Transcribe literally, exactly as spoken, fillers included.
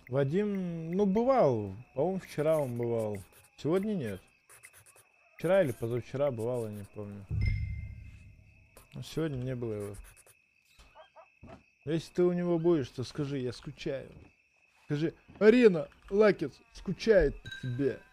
Вадим, ну, бывал. По-моему, вчера он бывал. Сегодня нет. Вчера или позавчера бывало, не помню. Но сегодня не было его. Если ты у него будешь, то скажи, я скучаю. Скажи, Арина, Лакец скучает по тебе.